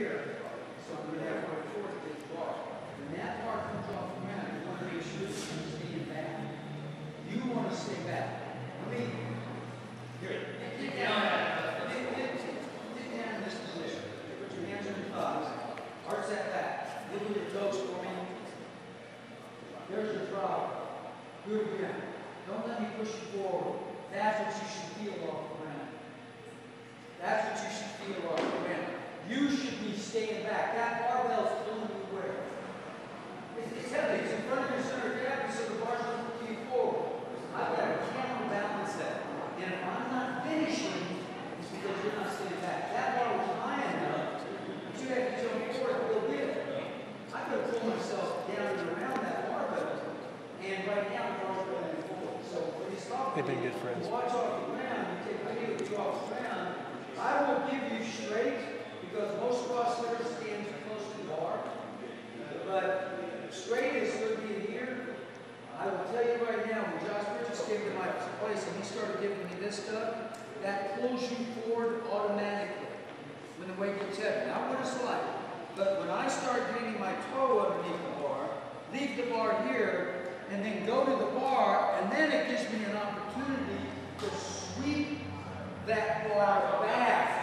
here. So I'm going to have my fourth big bar. When that bar comes off the ground, you want to make sure that you're staying back. You want to stay back. Let me, here, get down. Get down in this position. Put your hands on your thighs. Arch that back. Look at your toes for me. There's your throttle. Good again. Don't let me push you forward. That's what you should feel off the ground. That's what you should feel off the ground. You should be staying back. That barbell's pulling you where? It's heavy. It's in front of your center of gravity, so the bar's going to pull you forward. I've got to counterbalance that. And if I'm not finishing, it's because you're not staying back. That bar was high enough, but you had to jump forward a little bit. I could have pulled myself down and around that barbell, and right now the bar's going forward. So when you stop, they've been good friends. Watch off the ground. You take a video of you off the ground. I will give you straight because most crossfitters stand close to the bar. But straight is going to be in here. I will tell you right now, when Josh Bridges came to my place and he started giving me this stuff, that pulls you forward automatically when the weight gets heavy. Not what it's like, but when I start getting my toe underneath the bar, leave the bar here, and then go to the bar, and then it gives me an opportunity to sweep that bar back